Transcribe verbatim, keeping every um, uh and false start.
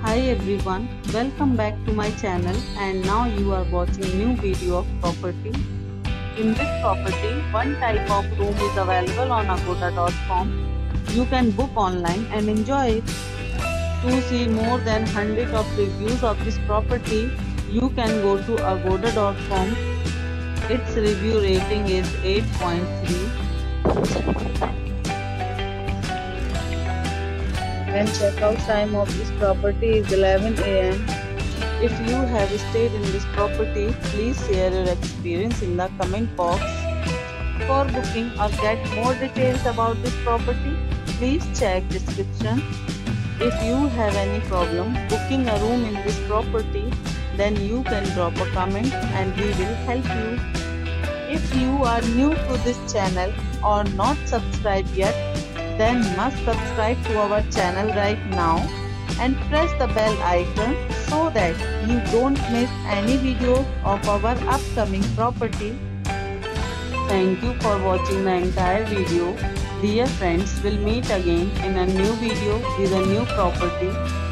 Hi everyone, welcome back to my channel and now you are watching new video of property. In this property, one type of room is available on agoda dot com. You can book online and enjoy it. To see more than one hundred of reviews of this property, you can go to agoda dot com. Its review rating is eight point three. And checkout time of this property is eleven a m If you have stayed in this property, please share your experience in the comment box. For booking or get more details about this property, please check description. If you have any problem booking a room in this property, then you can drop a comment and we will help you. If you are new to this channel or not subscribed yet, then must subscribe to our channel right now and press the bell icon so that you don't miss any video of our upcoming property. Thank you for watching the entire video. Dear friends, we'll meet again in a new video with a new property.